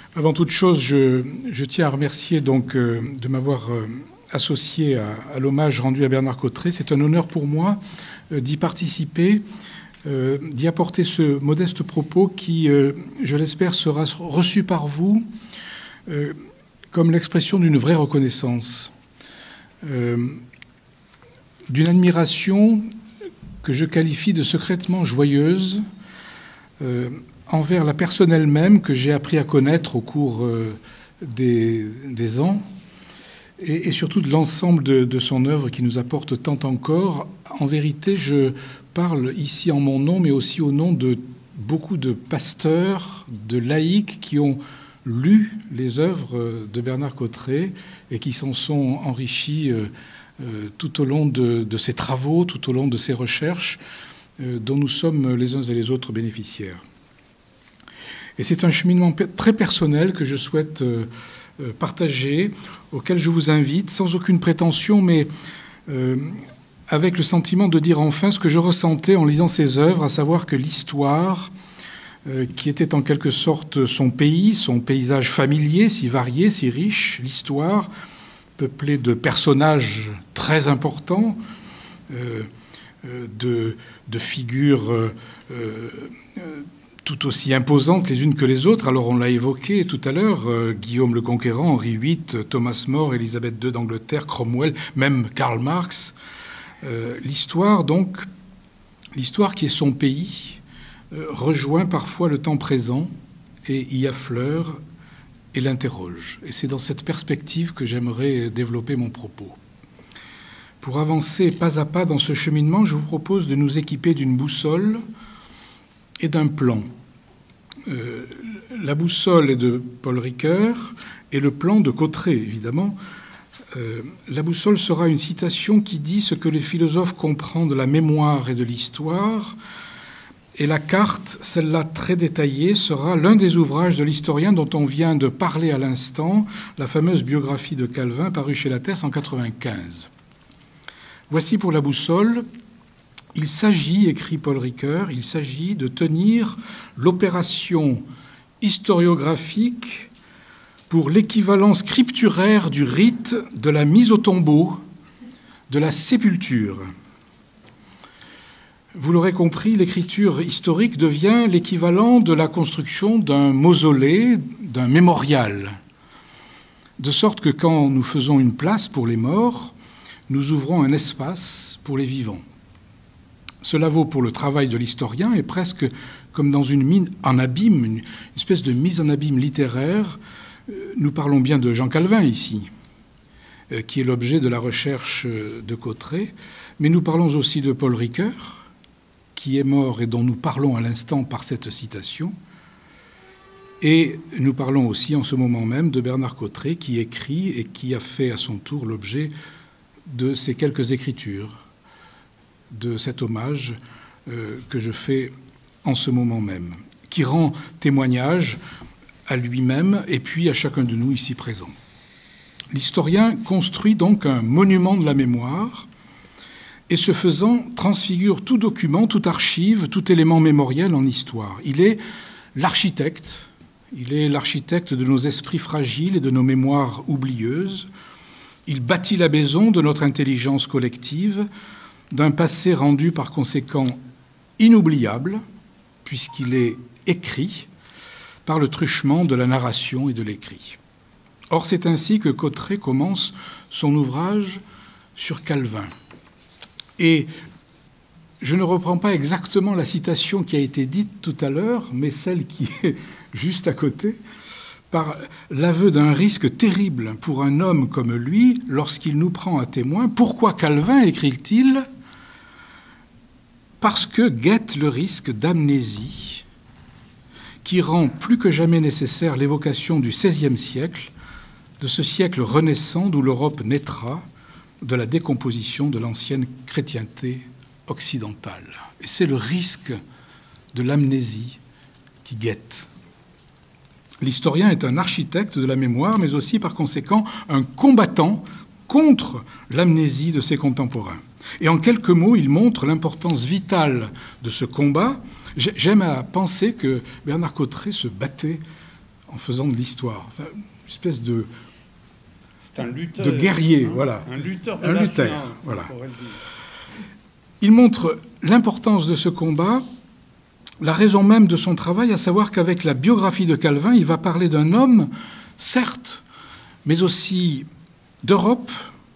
Avant toute chose, je tiens à remercier donc de m'avoir associé à l'hommage rendu à Bernard Cotteret. C'est un honneur pour moi d'y participer, d'y apporter ce modeste propos qui, je l'espère, sera reçu par vous comme l'expression d'une vraie reconnaissance, d'une admiration que je qualifie de secrètement joyeuse envers la personne elle-même que j'ai appris à connaître au cours des ans et surtout de l'ensemble de son œuvre qui nous apporte tant encore. En vérité, je parle ici en mon nom, mais aussi au nom de beaucoup de pasteurs, de laïcs qui ont lu les œuvres de Bernard Cotteret et qui s'en sont enrichis tout au long de ses travaux, tout au long de ses recherches, dont nous sommes les uns et les autres bénéficiaires. Et c'est un cheminement très personnel que je souhaite partager, auquel je vous invite, sans aucune prétention, mais avec le sentiment de dire enfin ce que je ressentais en lisant ses œuvres, à savoir que l'histoire, qui était en quelque sorte son pays, son paysage familier, si varié, si riche, l'histoire, peuplée de personnages très importants, de figures tout aussi imposantes les unes que les autres. Alors on l'a évoqué tout à l'heure, Guillaume le Conquérant, Henri VIII, Thomas More, Élisabeth II d'Angleterre, Cromwell, même Karl Marx. L'histoire, donc, l'histoire qui est son pays, rejoint parfois le temps présent et y affleure et l'interroge. Et c'est dans cette perspective que j'aimerais développer mon propos. Pour avancer pas à pas dans ce cheminement, je vous propose de nous équiper d'une boussole et d'un plan. La boussole est de Paul Ricoeur et le plan de Cotteret, évidemment. La boussole sera une citation qui dit ce que les philosophes comprennent de la mémoire et de l'histoire. Et la carte, celle-là très détaillée, sera l'un des ouvrages de l'historien dont on vient de parler à l'instant, la fameuse biographie de Calvin, parue chez Lattès en 1995. Voici pour la boussole. Il s'agit, écrit Paul Ricoeur, il s'agit de tenir l'opération historiographique pour l'équivalent scripturaire du rite de la mise au tombeau, de la sépulture. Vous l'aurez compris, l'écriture historique devient l'équivalent de la construction d'un mausolée, d'un mémorial. De sorte que quand nous faisons une place pour les morts, nous ouvrons un espace pour les vivants. Cela vaut pour le travail de l'historien et presque comme dans une mine en abîme, une espèce de mise en abîme littéraire. Nous parlons bien de Jean Calvin ici, qui est l'objet de la recherche de Cotteret, mais nous parlons aussi de Paul Ricoeur, qui est mort et dont nous parlons à l'instant par cette citation, et nous parlons aussi en ce moment même de Bernard Cotteret, qui écrit et qui a fait à son tour l'objet de ces quelques écritures, de cet hommage que je fais en ce moment même, qui rend témoignage à lui-même et puis à chacun de nous ici présents. L'historien construit donc un monument de la mémoire et, ce faisant, transfigure tout document, toute archive, tout élément mémoriel en histoire. Il est l'architecte de nos esprits fragiles et de nos mémoires oublieuses. Il bâtit la maison de notre intelligence collective, d'un passé rendu par conséquent inoubliable, puisqu'il est écrit par le truchement de la narration et de l'écrit. Or, c'est ainsi que Cotteret commence son ouvrage sur Calvin. Et je ne reprends pas exactement la citation qui a été dite tout à l'heure, mais celle qui est juste à côté, par l'aveu d'un risque terrible pour un homme comme lui lorsqu'il nous prend à témoin. Pourquoi Calvin, écrit-il ? Parce que guette le risque d'amnésie qui rend plus que jamais nécessaire l'évocation du XVIe siècle, de ce siècle renaissant d'où l'Europe naîtra, de la décomposition de l'ancienne chrétienté occidentale. Et c'est le risque de l'amnésie qui guette. L'historien est un architecte de la mémoire, mais aussi par conséquent un combattant contre l'amnésie de ses contemporains. Et en quelques mots, il montre l'importance vitale de ce combat. J'aime à penser que Bernard Cotteret se battait en faisant de l'histoire. Enfin, une espèce de lutteur, de guerrier, voilà. Un lutteur de la science, voilà. Il montre l'importance de ce combat, la raison même de son travail, à savoir qu'avec la biographie de Calvin, il va parler d'un homme, certes, mais aussi d'Europe,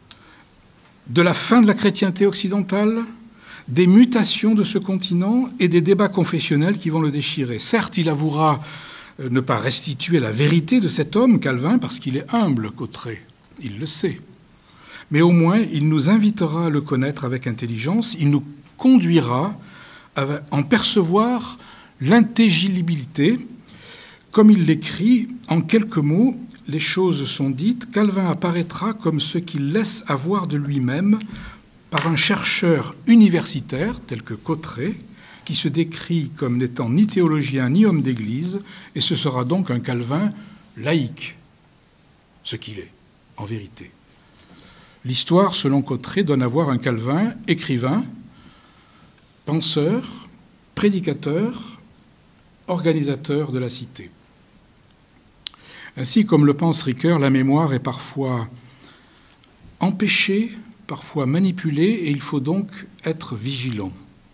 de la fin de la chrétienté occidentale, des mutations de ce continent et des débats confessionnels qui vont le déchirer. Certes, il avouera ne pas restituer la vérité de cet homme, Calvin, parce qu'il est humble, Cotterêts, il le sait. Mais au moins, il nous invitera à le connaître avec intelligence, il nous conduira à en percevoir l'intelligibilité. Comme il l'écrit, en quelques mots, les choses sont dites, Calvin apparaîtra comme ce qu'il laisse avoir de lui-même par un chercheur universitaire, tel que Cotterêts, qui se décrit comme n'étant ni théologien ni homme d'église, et ce sera donc un Calvin laïque, ce qu'il est, en vérité. L'histoire, selon Cotterêts, donne à voir un Calvin écrivain, penseur, prédicateur, organisateur de la cité. Ainsi, comme le pense Ricoeur, la mémoire est parfois empêchée, parfois manipulée, et il faut donc être vigilant.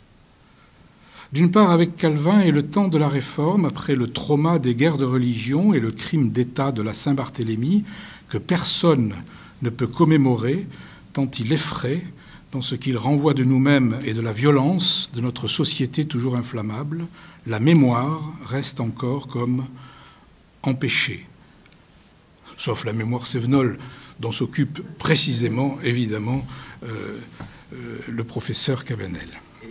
D'une part, avec Calvin et le temps de la Réforme, après le trauma des guerres de religion et le crime d'État de la Saint-Barthélemy, que personne ne peut commémorer, tant il effraie dans ce qu'il renvoie de nous-mêmes et de la violence de notre société toujours inflammable, la mémoire reste encore comme empêchée. Sauf la mémoire sévenole, dont s'occupe précisément, évidemment, le professeur Cabanel.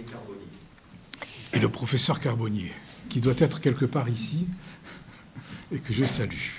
Et le professeur Carbonnier, qui doit être quelque part ici, et que je salue.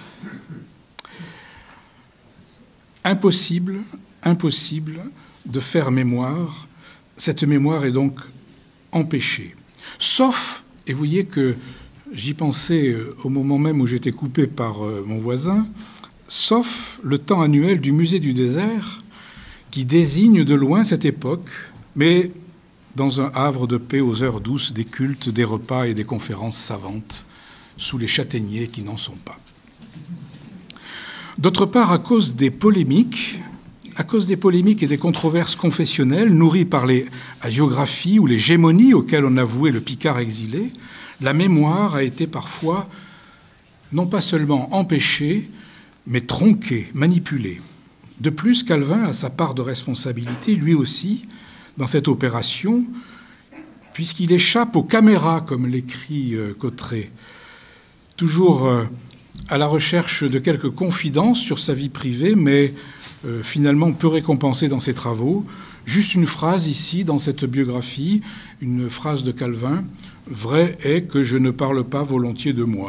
Impossible de faire mémoire. Cette mémoire est donc empêchée. Sauf, et vous voyez que j'y pensais au moment même où j'étais coupé par mon voisin, sauf le temps annuel du musée du désert, qui désigne de loin cette époque, mais dans un havre de paix aux heures douces des cultes, des repas et des conférences savantes, sous les châtaigniers qui n'en sont pas. D'autre part, à cause des polémiques et des controverses confessionnelles nourries par les hagiographies ou les gémonies auxquelles on a voué le Picard exilé, la mémoire a été parfois non pas seulement empêchée, mais tronquée, manipulée. De plus, Calvin a sa part de responsabilité, lui aussi, dans cette opération, puisqu'il échappe aux caméras, comme l'écrit Cotterêts, toujours à la recherche de quelques confidences sur sa vie privée, mais finalement peu récompensé dans ses travaux. Juste une phrase ici, dans cette biographie, une phrase de Calvin, « Vrai est que je ne parle pas volontiers de moi ».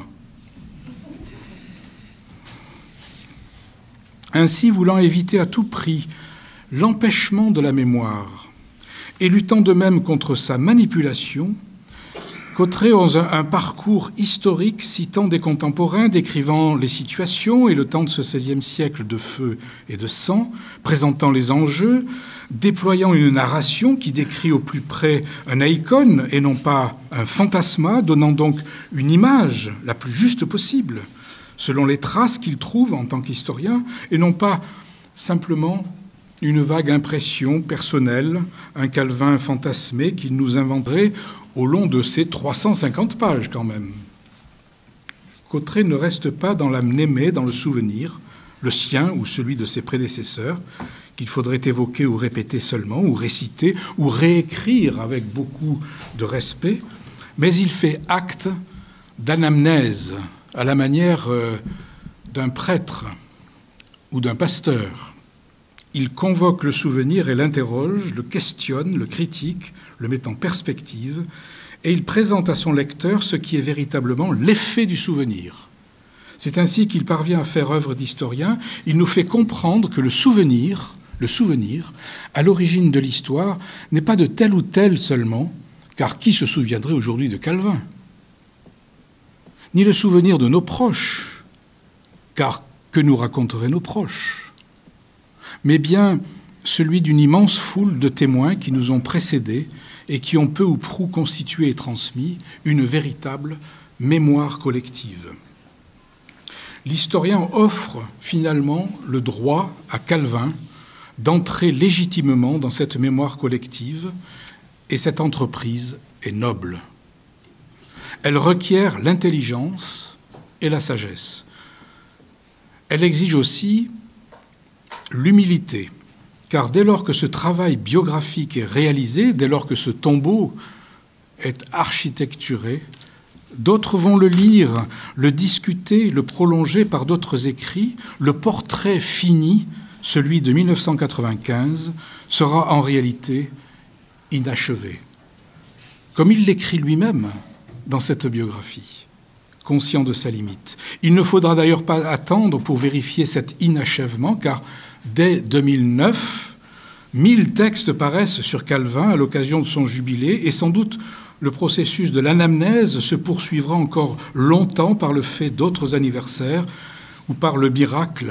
Ainsi, voulant éviter à tout prix l'empêchement de la mémoire et luttant de même contre sa manipulation, Cotterêts a un parcours historique citant des contemporains, décrivant les situations et le temps de ce XVIe siècle de feu et de sang, présentant les enjeux, déployant une narration qui décrit au plus près un icône et non pas un fantasma, donnant donc une image la plus juste possible, selon les traces qu'il trouve en tant qu'historien, et non pas simplement une vague impression personnelle, un Calvin fantasmé qu'il nous inventerait au long de ces 350 pages quand même. Cotterêts ne reste pas dans la mnémée, dans le souvenir, le sien ou celui de ses prédécesseurs, qu'il faudrait évoquer ou répéter seulement, ou réciter, ou réécrire avec beaucoup de respect, mais il fait acte d'anamnèse, à la manière d'un prêtre ou d'un pasteur. Il convoque le souvenir et l'interroge, le questionne, le critique, le met en perspective, et il présente à son lecteur ce qui est véritablement l'effet du souvenir. C'est ainsi qu'il parvient à faire œuvre d'historien. Il nous fait comprendre que le souvenir, à l'origine de l'histoire, n'est pas de tel ou tel seulement, car qui se souviendrait aujourd'hui de Calvin ? Ni le souvenir de nos proches, car que nous raconteraient nos proches ? Mais bien celui d'une immense foule de témoins qui nous ont précédés et qui ont peu ou prou constitué et transmis une véritable mémoire collective. l'historien offre finalement le droit à Calvin d'entrer légitimement dans cette mémoire collective, et cette entreprise est noble. Elle requiert l'intelligence et la sagesse. Elle exige aussi l'humilité, car dès lors que ce travail biographique est réalisé, dès lors que ce tombeau est architecturé, d'autres vont le lire, le discuter, le prolonger par d'autres écrits. Le portrait fini, celui de 1995, sera en réalité inachevé. Comme il l'écrit lui-même dans cette biographie, conscient de sa limite. Il ne faudra d'ailleurs pas attendre pour vérifier cet inachèvement, car dès 2009, 1000 textes paraissent sur Calvin à l'occasion de son jubilé, et sans doute le processus de l'anamnèse se poursuivra encore longtemps par le fait d'autres anniversaires ou par le miracle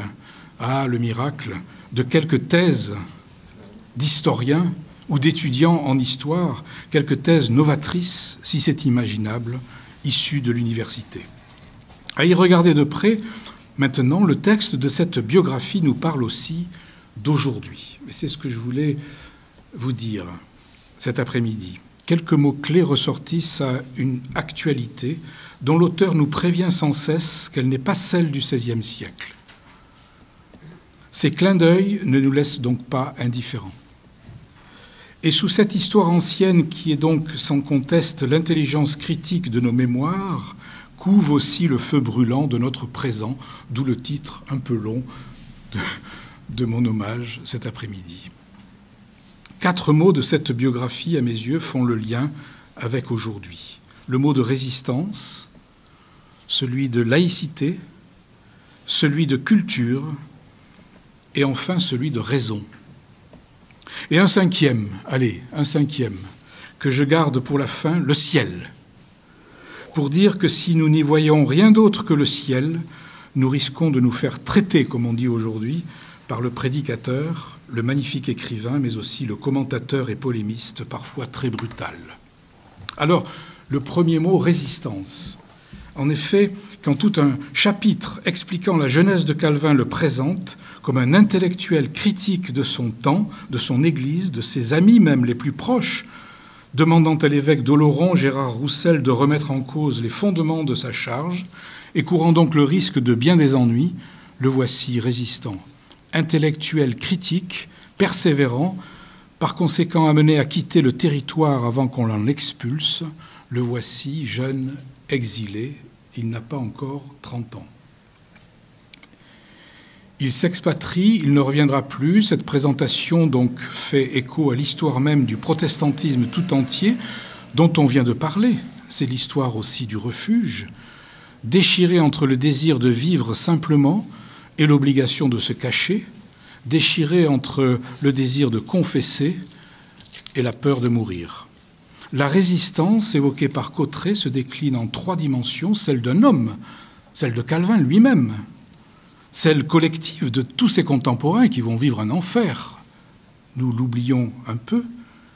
de quelques thèses d'historiens ou d'étudiants en histoire, quelques thèses novatrices, si c'est imaginable, issues de l'université. À y regarder de près, maintenant, le texte de cette biographie nous parle aussi d'aujourd'hui. Et c'est ce que je voulais vous dire cet après-midi. Quelques mots-clés ressortissent à une actualité dont l'auteur nous prévient sans cesse qu'elle n'est pas celle du XVIe siècle. Ces clins d'œil ne nous laissent donc pas indifférents. Et sous cette histoire ancienne qui est donc sans conteste l'intelligence critique de nos mémoires, couve aussi le feu brûlant de notre présent, d'où le titre un peu long de mon hommage cet après-midi. 4 mots de cette biographie, à mes yeux, font le lien avec aujourd'hui. Le mot de résistance, celui de laïcité, celui de culture et enfin celui de raison. Et un cinquième, que je garde pour la fin, le ciel. Pour dire que si nous n'y voyons rien d'autre que le ciel, nous risquons de nous faire traiter, comme on dit aujourd'hui, par le prédicateur, le magnifique écrivain, mais aussi le commentateur et polémiste, parfois très brutal. Alors, le premier mot, résistance. En effet, quand tout un chapitre expliquant la jeunesse de Calvin le présente comme un intellectuel critique de son temps, de son Église, de ses amis même les plus proches, demandant à l'évêque d'Oloron, Gérard Roussel, de remettre en cause les fondements de sa charge, et courant donc le risque de bien des ennuis, le voici résistant. Intellectuel critique, persévérant, par conséquent amené à quitter le territoire avant qu'on l'en expulse, le voici jeune, exilé, il n'a pas encore 30 ans. Il s'expatrie, il ne reviendra plus. Cette présentation donc fait écho à l'histoire même du protestantisme tout entier dont on vient de parler. C'est l'histoire aussi du refuge, déchiré entre le désir de vivre simplement et l'obligation de se cacher, déchiré entre le désir de confesser et la peur de mourir. La résistance évoquée par Cotterêts se décline en 3 dimensions, celle d'un homme, celle de Calvin lui-même, celle collective de tous ses contemporains qui vont vivre un enfer, nous l'oublions un peu,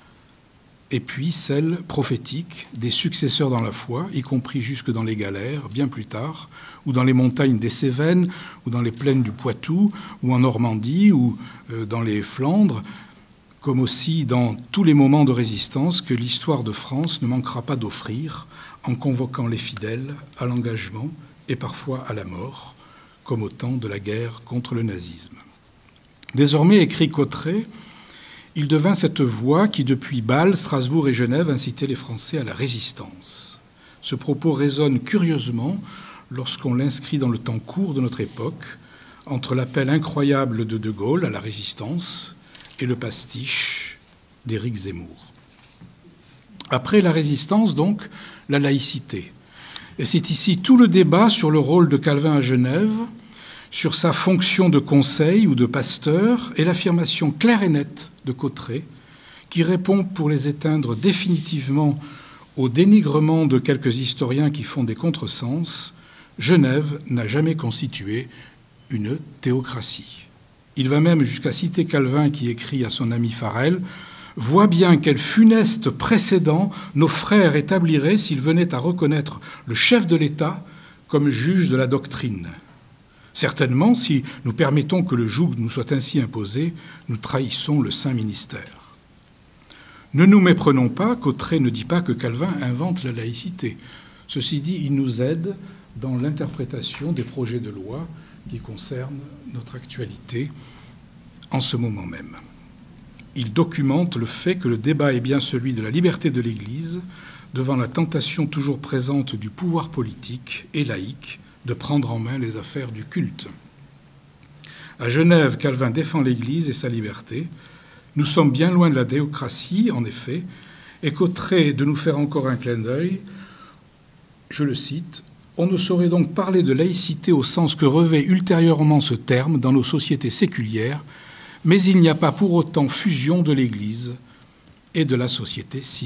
et puis celle prophétique des successeurs dans la foi, y compris jusque dans les galères, bien plus tard, ou dans les montagnes des Cévennes, ou dans les plaines du Poitou, ou en Normandie, ou dans les Flandres, comme aussi dans tous les moments de résistance que l'histoire de France ne manquera pas d'offrir en convoquant les fidèles à l'engagement et parfois à la mort, comme au temps de la guerre contre le nazisme. Désormais, écrit Cotterêts, il devint cette voix qui, depuis Bâle, Strasbourg et Genève, incitait les Français à la résistance. Ce propos résonne curieusement lorsqu'on l'inscrit dans le temps court de notre époque, entre l'appel incroyable de De Gaulle à la résistance et le pastiche d'Éric Zemmour. Après la résistance, donc, la laïcité. Et c'est ici tout le débat sur le rôle de Calvin à Genève, sur sa fonction de conseil ou de pasteur, et l'affirmation claire et nette de Cotterêts, qui répond pour les éteindre définitivement au dénigrement de quelques historiens qui font des contresens. Genève n'a jamais constitué une théocratie. Il va même jusqu'à citer Calvin qui écrit à son ami Farel « Vois bien quel funeste précédent nos frères établiraient s'ils venaient à reconnaître le chef de l'État comme juge de la doctrine. Certainement, si nous permettons que le joug nous soit ainsi imposé, nous trahissons le saint ministère. Ne nous méprenons pas, Cotterêts ne dit pas que Calvin invente la laïcité. Ceci dit, il nous aide dans l'interprétation des projets de loi qui concernent notre actualité en ce moment même. Il documente le fait que le débat est bien celui de la liberté de l'Église devant la tentation toujours présente du pouvoir politique et laïque de prendre en main les affaires du culte. À Genève, Calvin défend l'Église et sa liberté. Nous sommes bien loin de la théocratie, en effet, et Cotterêts de nous faire encore un clin d'œil, je le cite, « On ne saurait donc parler de laïcité au sens que revêt ultérieurement ce terme dans nos sociétés séculières, mais il n'y a pas pour autant fusion de l'Église et de la société civile. »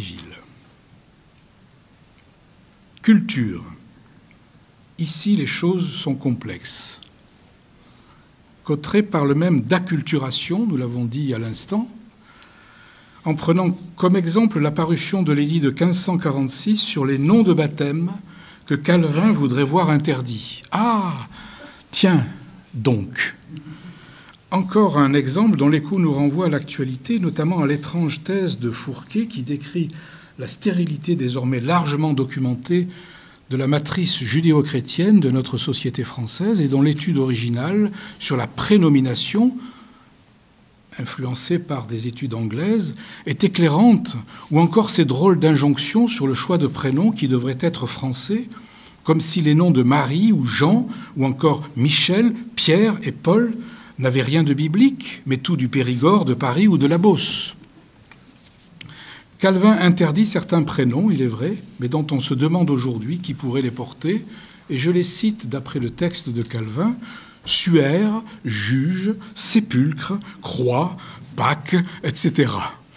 Culture. Ici, les choses sont complexes. Cotterêts parle même d'acculturation, nous l'avons dit à l'instant, en prenant comme exemple la parution de l'édit de 1546 sur les noms de baptême que Calvin voudrait voir interdits. Ah, tiens, donc. Encore un exemple dont l'écho nous renvoie à l'actualité, notamment à l'étrange thèse de Fourquet qui décrit la stérilité désormais largement documentée de la matrice judéo-chrétienne de notre société française et dont l'étude originale sur la prénomination, influencée par des études anglaises, est éclairante, ou encore ces drôles d'injonctions sur le choix de prénoms qui devraient être français, comme si les noms de Marie ou Jean, ou encore Michel, Pierre et Paul n'avaient rien de biblique, mais tout du Périgord, de Paris ou de la Beauce. Calvin interdit certains prénoms, il est vrai, mais dont on se demande aujourd'hui qui pourrait les porter, et je les cite d'après le texte de Calvin, Suaire, Juge, Sépulcre, Croix, Pâques, etc.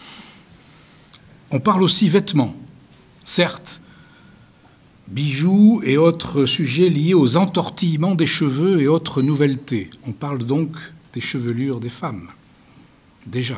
On parle aussi vêtements, certes, bijoux et autres sujets liés aux entortillements des cheveux et autres nouvelletés. On parle donc des chevelures des femmes, déjà.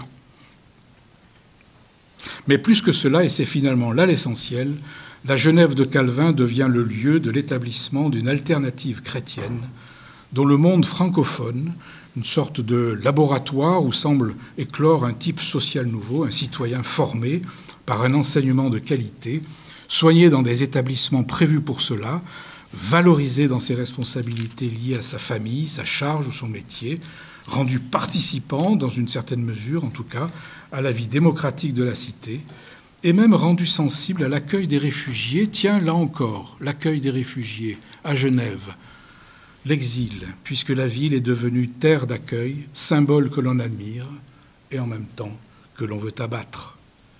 Mais plus que cela, et c'est finalement là l'essentiel, la Genève de Calvin devient le lieu de l'établissement d'une alternative chrétienne dont le monde francophone, une sorte de laboratoire où semble éclore un type social nouveau, un citoyen formé par un enseignement de qualité, soigné dans des établissements prévus pour cela, valorisé dans ses responsabilités liées à sa famille, sa charge ou son métier, rendu participant, dans une certaine mesure en tout cas, à la vie démocratique de la cité, et même rendu sensible à l'accueil des réfugiés. Tiens, là encore, l'accueil des réfugiés à Genève, l'exil, puisque la ville est devenue terre d'accueil, symbole que l'on admire, et en même temps que l'on veut abattre.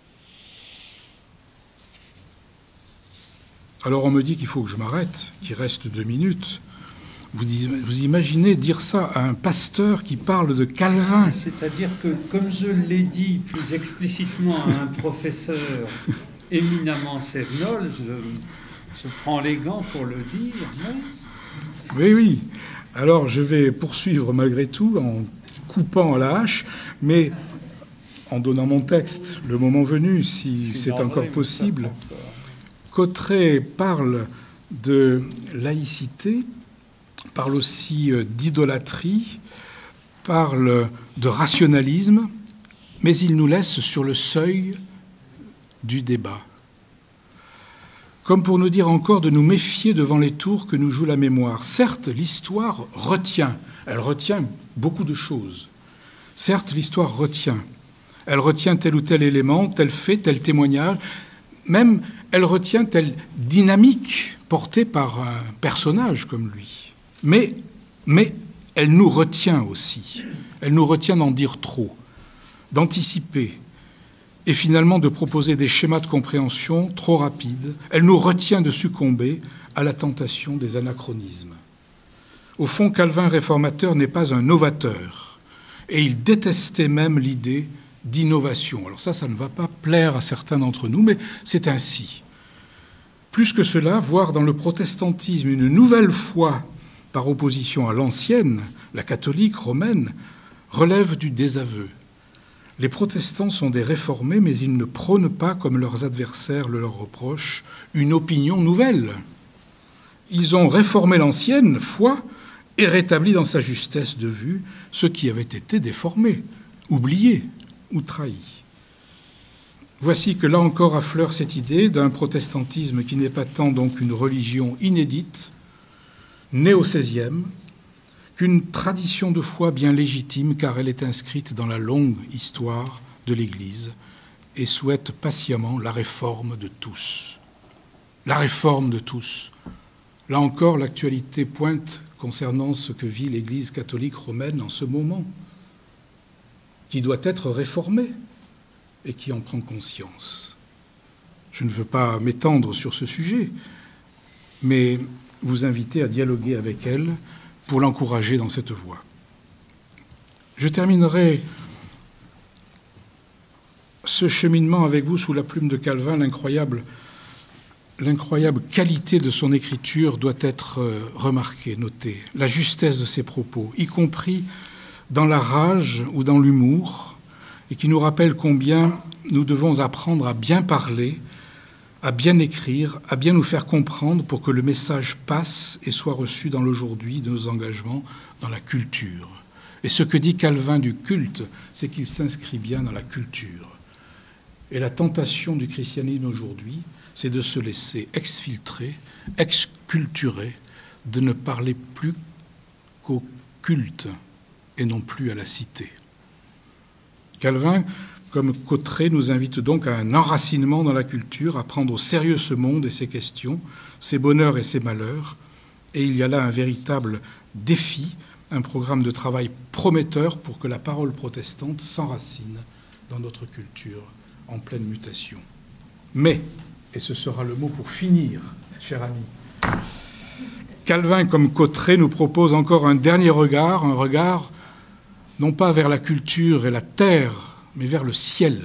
Alors on me dit qu'il faut que je m'arrête, qu'il reste 2 minutes. Vous imaginez dire ça à un pasteur qui parle de Calvin? C'est-à-dire que, comme je l'ai dit plus explicitement à un professeur éminemment cévenol, je prends les gants pour le dire, mais... Oui. Alors je vais poursuivre malgré tout en coupant à la hache, mais en donnant mon texte, le moment venu, si c'est encore possible. Cotterêts parle de laïcité, parle aussi d'idolâtrie, parle de rationalisme, mais il nous laisse sur le seuil du débat. Comme pour nous dire encore de nous méfier devant les tours que nous joue la mémoire. Certes, l'histoire retient, elle retient beaucoup de choses. Certes, l'histoire retient. Elle retient tel ou tel élément, tel fait, tel témoignage. Même, elle retient telle dynamique portée par un personnage comme lui. Mais elle nous retient aussi. Elle nous retient d'en dire trop, d'anticiper, et finalement de proposer des schémas de compréhension trop rapides. Elle nous retient de succomber à la tentation des anachronismes. Au fond, Calvin réformateur n'est pas un novateur, et il détestait même l'idée d'innovation. Alors ça ne va pas plaire à certains d'entre nous, mais c'est ainsi. Plus que cela, voir dans le protestantisme une nouvelle foi par opposition à l'ancienne, la catholique romaine, relève du désaveu. Les protestants sont des réformés, mais ils ne prônent pas, comme leurs adversaires le leur reprochent, une opinion nouvelle. Ils ont réformé l'ancienne foi et rétablit dans sa justesse de vue ce qui avait été déformé, oublié ou trahi. Voici que là encore affleure cette idée d'un protestantisme qui n'est pas tant donc une religion inédite, née au XVIe, qu'une tradition de foi bien légitime, car elle est inscrite dans la longue histoire de l'Église et souhaite patiemment la réforme de tous. La réforme de tous. Là encore, l'actualité pointe concernant ce que vit l'Église catholique romaine en ce moment, qui doit être réformée et qui en prend conscience. Je ne veux pas m'étendre sur ce sujet, mais vous inviter à dialoguer avec elle pour l'encourager dans cette voie. Je terminerai ce cheminement avec vous sous la plume de Calvin. L'incroyable qualité de son écriture doit être remarquée, notée. La justesse de ses propos, y compris dans la rage ou dans l'humour, et qui nous rappelle combien nous devons apprendre à bien parler, à bien écrire, à bien nous faire comprendre pour que le message passe et soit reçu dans l'aujourd'hui de nos engagements dans la culture. Et ce que dit Calvin du culte, c'est qu'il s'inscrit bien dans la culture. Et la tentation du christianisme aujourd'hui, c'est de se laisser exfiltrer, exculturer, de ne parler plus qu'au culte et non plus à la cité. Calvin, comme Cauterets, nous invite donc à un enracinement dans la culture, à prendre au sérieux ce monde et ses questions, ses bonheurs et ses malheurs. Et il y a là un véritable défi, un programme de travail prometteur pour que la parole protestante s'enracine dans notre culture en pleine mutation. Mais, et ce sera le mot pour finir, cher ami, Calvin, comme Cauterets, nous propose encore un dernier regard, un regard non pas vers la culture et la terre, mais vers le ciel.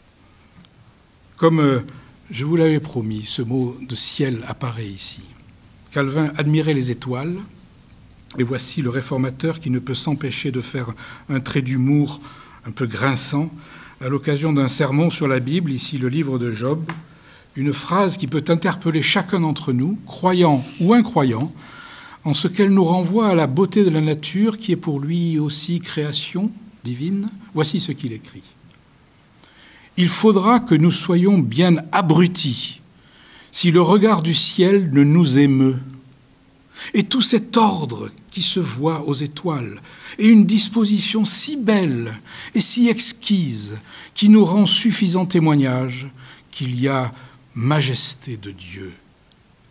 Comme je vous l'avais promis, ce mot de ciel apparaît ici. Calvin admirait les étoiles, et voici le réformateur qui ne peut s'empêcher de faire un trait d'humour un peu grinçant à l'occasion d'un sermon sur la Bible, ici le livre de Job, une phrase qui peut interpeller chacun d'entre nous, croyant ou incroyant, en ce qu'elle nous renvoie à la beauté de la nature qui est pour lui aussi création divine. Voici ce qu'il écrit. « Il faudra que nous soyons bien abrutis si le regard du ciel ne nous émeut. Et tout cet ordre qui se voit aux étoiles, et une disposition si belle et si exquise qui nous rend suffisant témoignage qu'il y a majesté de Dieu admirable. »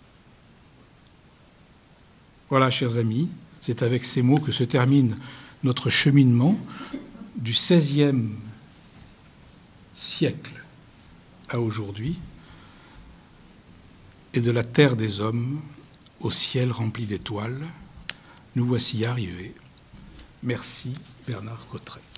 Voilà, chers amis, c'est avec ces mots que se termine notre cheminement du XVIe siècle à aujourd'hui et de la terre des hommes au ciel rempli d'étoiles. Nous voici arrivés. Merci, Bernard Cauterets.